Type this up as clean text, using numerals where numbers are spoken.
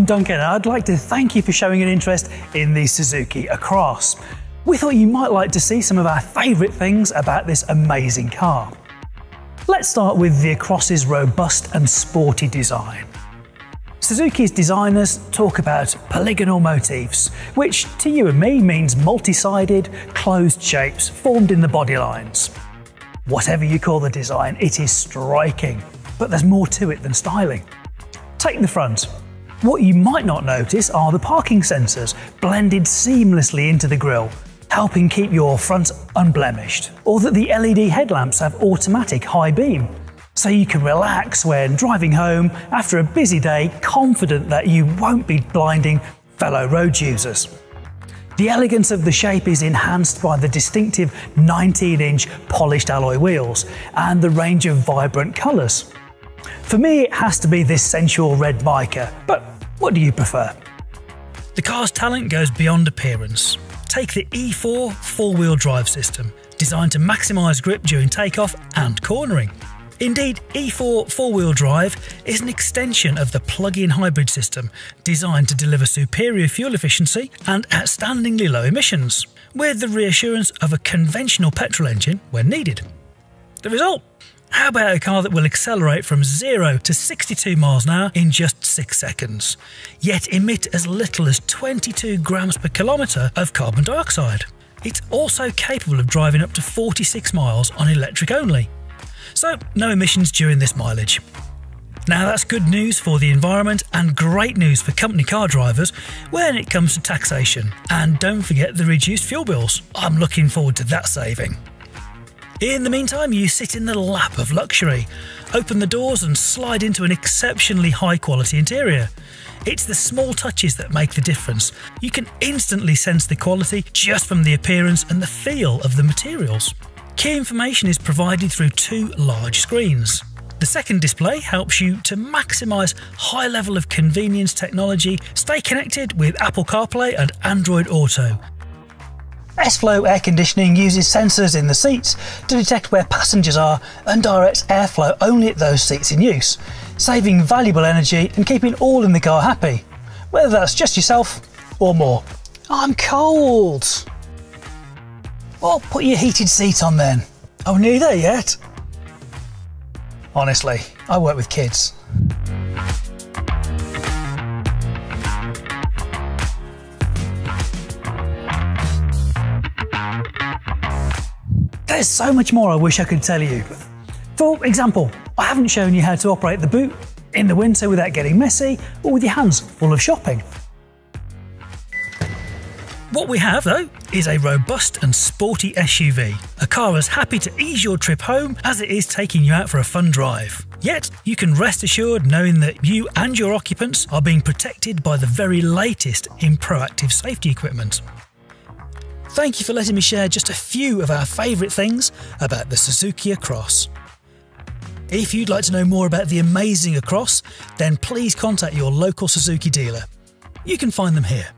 Duncan, and I'd like to thank you for showing an interest in the Suzuki Across. We thought you might like to see some of our favourite things about this amazing car. Let's start with the Across's robust and sporty design. Suzuki's designers talk about polygonal motifs, which to you and me means multi-sided, closed shapes formed in the body lines. Whatever you call the design, it is striking, but there's more to it than styling. Take the front. What you might not notice are the parking sensors blended seamlessly into the grille, helping keep your front unblemished, or that the LED headlamps have automatic high beam, so you can relax when driving home after a busy day, confident that you won't be blinding fellow road users. The elegance of the shape is enhanced by the distinctive 19-inch polished alloy wheels and the range of vibrant colours. For me, it has to be this sensual red mica, but what do you prefer? The car's talent goes beyond appearance. Take the E4 four-wheel drive system, designed to maximise grip during takeoff and cornering. Indeed, E4 four-wheel drive is an extension of the plug-in hybrid system, designed to deliver superior fuel efficiency and outstandingly low emissions, with the reassurance of a conventional petrol engine when needed. The result? How about a car that will accelerate from 0 to 62 miles an hour in just 6 seconds, yet emit as little as 22 grams per kilometre of carbon dioxide? It's also capable of driving up to 46 miles on electric only. So, no emissions during this mileage. Now that's good news for the environment and great news for company car drivers when it comes to taxation. And don't forget the reduced fuel bills. I'm looking forward to that saving. In the meantime, you sit in the lap of luxury, open the doors and slide into an exceptionally high quality interior. It's the small touches that make the difference. You can instantly sense the quality just from the appearance and the feel of the materials. Key information is provided through 2 large screens. The second display helps you to maximise high level of convenience technology, stay connected with Apple CarPlay and Android Auto. S-Flow air conditioning uses sensors in the seats to detect where passengers are and directs airflow only at those seats in use, saving valuable energy and keeping all in the car happy, whether that's just yourself or more. I'm cold! Well, put your heated seat on then. Are we nearly there yet? Honestly, I work with kids. There's so much more I wish I could tell you. For example, I haven't shown you how to operate the boot in the winter without getting messy or with your hands full of shopping. What we have, though, is a robust and sporty SUV, a car as happy to ease your trip home as it is taking you out for a fun drive. Yet, you can rest assured knowing that you and your occupants are being protected by the very latest in proactive safety equipment. Thank you for letting me share just a few of our favourite things about the Suzuki Across. If you'd like to know more about the amazing Across, then please contact your local Suzuki dealer. You can find them here.